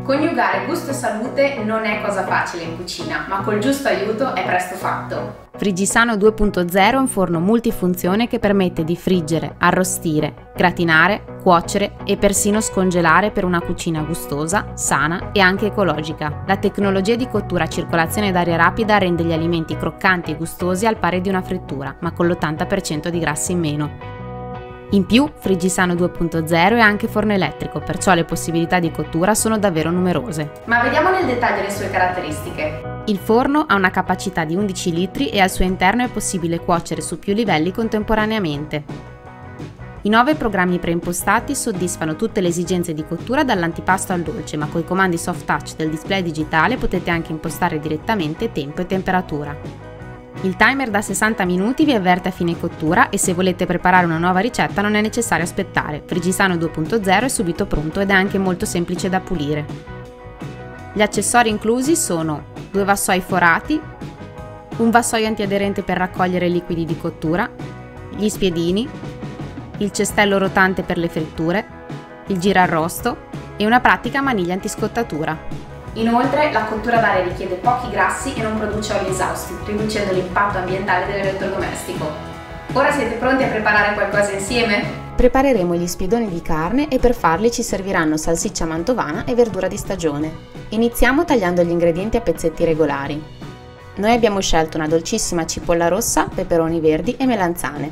Coniugare gusto e salute non è cosa facile in cucina, ma col giusto aiuto è presto fatto. Frigisano 2.0 è un forno multifunzione che permette di friggere, arrostire, gratinare, cuocere e persino scongelare per una cucina gustosa, sana e anche ecologica. La tecnologia di cottura a circolazione d'aria rapida rende gli alimenti croccanti e gustosi al pari di una frittura, ma con l'80% di grassi in meno. In più, Frigisano 2.0 è anche forno elettrico, perciò le possibilità di cottura sono davvero numerose. Ma vediamo nel dettaglio le sue caratteristiche. Il forno ha una capacità di 11 litri e al suo interno è possibile cuocere su più livelli contemporaneamente. I 9 programmi preimpostati soddisfano tutte le esigenze di cottura dall'antipasto al dolce, ma coi comandi soft touch del display digitale potete anche impostare direttamente tempo e temperatura. Il timer da 60 minuti vi avverte a fine cottura e se volete preparare una nuova ricetta non è necessario aspettare. Frigisano 2.0 è subito pronto ed è anche molto semplice da pulire. Gli accessori inclusi sono 2 vassoi forati, un vassoio antiaderente per raccogliere liquidi di cottura, gli spiedini, il cestello rotante per le fritture, il girarrosto e una pratica maniglia antiscottatura. Inoltre, la cottura d'aria richiede pochi grassi e non produce oli esausti, riducendo l'impatto ambientale dell'elettrodomestico. Ora siete pronti a preparare qualcosa insieme? Prepareremo gli spiedoni di carne e per farli ci serviranno salsiccia mantovana e verdura di stagione. Iniziamo tagliando gli ingredienti a pezzetti regolari. Noi abbiamo scelto una dolcissima cipolla rossa, peperoni verdi e melanzane.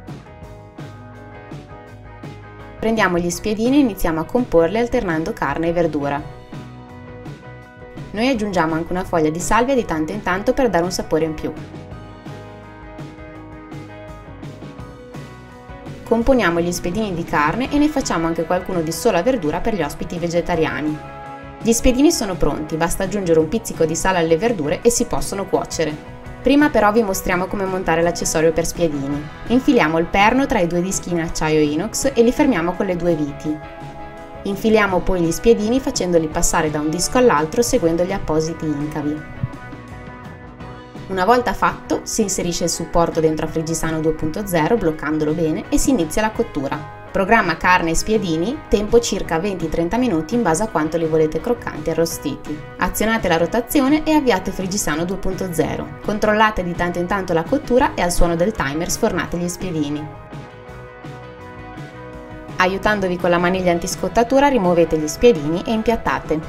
Prendiamo gli spiedini e iniziamo a comporli alternando carne e verdura. Noi aggiungiamo anche una foglia di salvia di tanto in tanto per dare un sapore in più. Componiamo gli spiedini di carne e ne facciamo anche qualcuno di sola verdura per gli ospiti vegetariani. Gli spiedini sono pronti, basta aggiungere un pizzico di sale alle verdure e si possono cuocere. Prima però vi mostriamo come montare l'accessorio per spiedini. Infiliamo il perno tra i 2 dischi in acciaio inox e li fermiamo con le 2 viti. Infiliamo poi gli spiedini facendoli passare da un disco all'altro seguendo gli appositi incavi. Una volta fatto, si inserisce il supporto dentro a Frigisano 2.0 bloccandolo bene e si inizia la cottura. Programma carne e spiedini, tempo circa 20-30 minuti in base a quanto li volete croccanti e arrostiti. Azionate la rotazione e avviate Frigisano 2.0. Controllate di tanto in tanto la cottura e al suono del timer sfornate gli spiedini. Aiutandovi con la maniglia antiscottatura rimuovete gli spiedini e impiattate.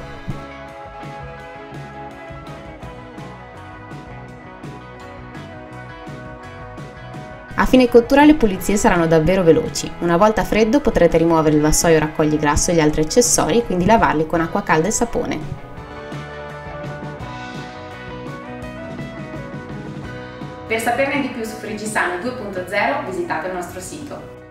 A fine cottura le pulizie saranno davvero veloci. Una volta freddo potrete rimuovere il vassoio raccogligrasso e gli altri accessori e quindi lavarli con acqua calda e sapone. Per saperne di più su Frigisano 2.0 visitate il nostro sito.